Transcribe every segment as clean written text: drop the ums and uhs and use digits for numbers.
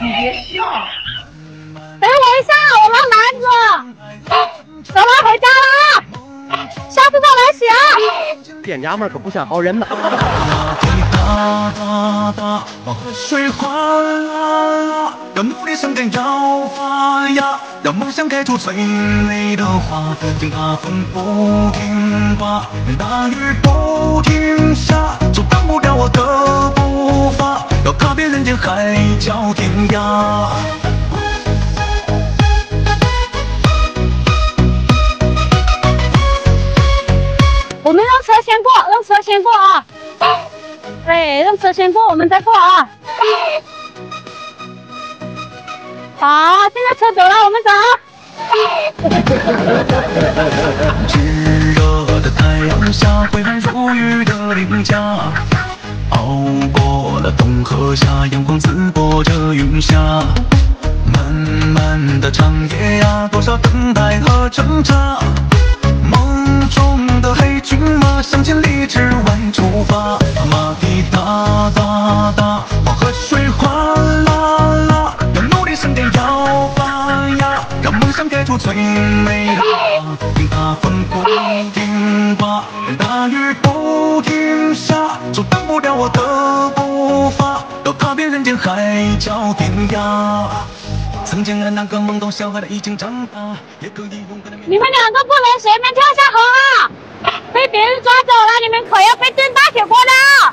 别笑。 等我一下，我让男子。走了，回家了，下次再来洗啊。 店家们可不像好人呐。 黄河水缓啦，要努力生根要发芽，让梦想开出最美的花。听大风不停刮，大雨不停下，阻挡不了我的步伐，要踏遍人间海角天涯。 我们让车先过，让车先过啊！对，让车先过，我们再过啊！好，现在车走了，我们走。 炙热的太阳下，挥汗如雨的脸颊，熬过了冬和夏，阳光刺破着云霞。漫漫的长夜呀，多少等待和挣扎。梦中的黑骏马向千里之外出发，马蹄哒哒哒，黄河水哗啦啦，要努力生根要发芽，让梦想开出最美的花。听大风不停刮，大雨不停下，阻挡不了我的步伐，要踏遍人间海角天涯。曾经的那个懵懂小孩的已经长大，也可以勇敢的。 你们两个不能随便跳下河啊！被别人抓走了，你们可要被炖大铁锅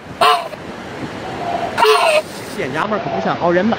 的。 店家们可不像好人呐。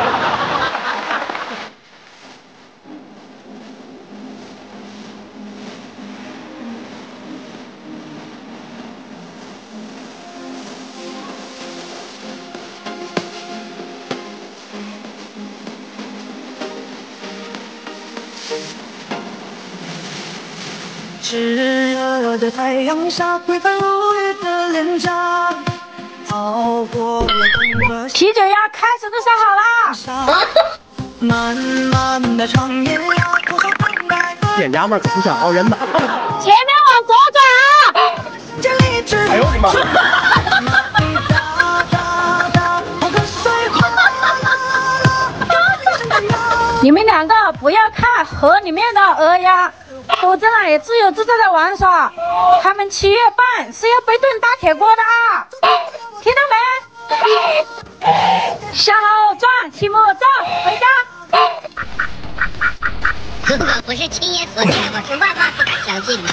炙热的太阳下，挥汗如雨的脸颊，熬过了冬和夏。 啤酒鸭开始都烧好了。 漫漫的长夜呀，多少等待和。 店家们可不像好人呐。 前面往左转啊！ 哎呦我的妈！ 你们两个不要看河里面的鹅鸭，都在那里自由自在的玩耍。他们7月半是要被炖大铁锅的啊！听到没？向后转，齐木走，回家。 我不是亲眼所见，我是万万不敢相信的。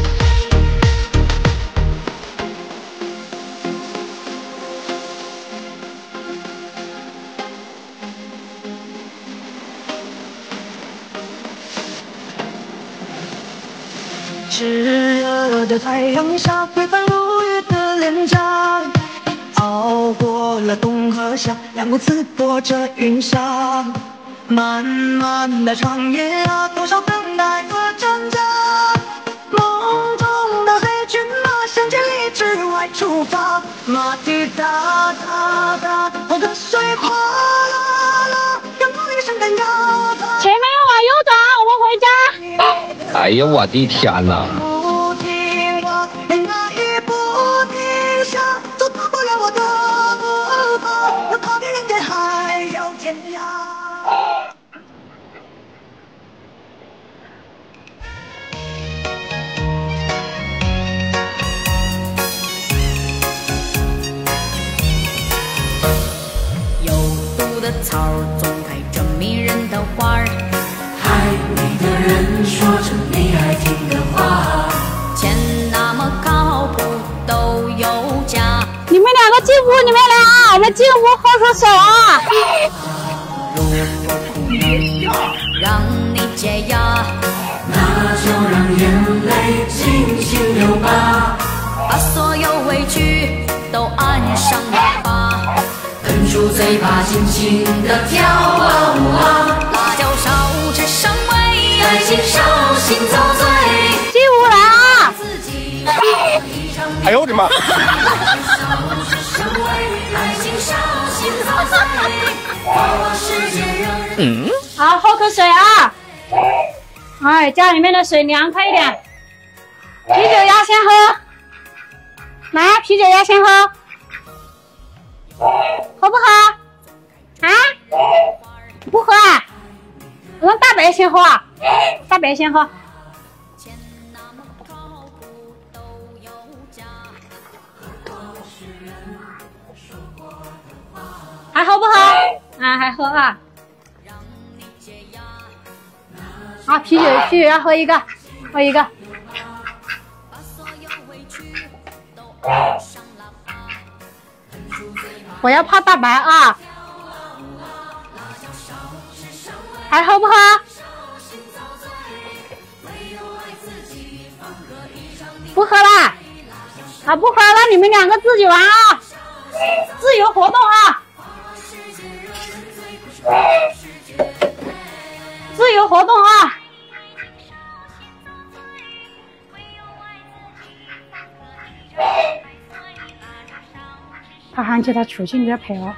炙热的太阳下，挥汗如雨的脸颊，熬过了冬和夏，阳光刺破着云霞。漫漫的长夜啊，多少等待和挣扎。梦中的黑骏马向千里之外出发，马蹄哒哒哒，黄河水哗啦啦，让努力生根要发。 前面要往右转，我们回家。 哎呀，我的天哪！ 不停刮，连大雨不停下，阻挡不了我的步伐，要踏遍人间海角天涯。 有毒的草总开着迷人的花儿， 爱你的人说着你爱听的话， 钱那么靠谱都有价。 你们两个进屋里面来啊！我们进屋喝口水啊！ 如果不能让你解压， 那就让眼泪尽情流吧， 把所有委屈都按上喇叭， 摁住嘴巴尽情地跳啊舞啊， 辣椒烧至上位， 爱情烧心遭罪。 进屋来啊！ 自己哎呦我的妈！ 爱情烧心遭罪，我世界让人。 好，喝口水啊！哎，家里面的水凉快一点。啤酒鸭先喝，来，啤酒鸭先喝，喝不喝？啊？ 白先喝啊，大白先喝。还喝不喝？啊，还喝啊。啊，啤酒要喝一个，喝一个。我要泡大白啊。还喝不喝？不喝啦！啊，不喝了，你们两个自己玩啊，自由活动啊，自由活动啊！他喊起他出去，你要陪哦。